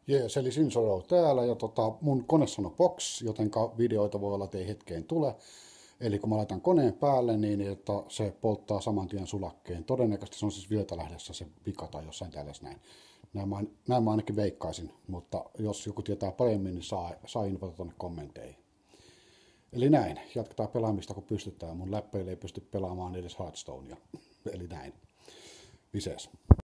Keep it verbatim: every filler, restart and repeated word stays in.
Jees, eli Sinsoro täällä ja tota, mun kone sanoi box, jotenka videoita voi olla, että ei hetkeen tule. Eli kun mä laitan koneen päälle, niin että se polttaa saman tien sulakkeen. Todennäköisesti se on siis Viltalähdessä se vika tai jossain tällaisessa näin. Näin mä, näin mä ainakin veikkaisin, mutta jos joku tietää paremmin, niin saa, saa infota tuonne kommenteihin. Eli näin, jatketaan pelaamista kun pystytään. Mun läppeillä ei pysty pelaamaan edes Hearthstonea. Eli näin. Vises.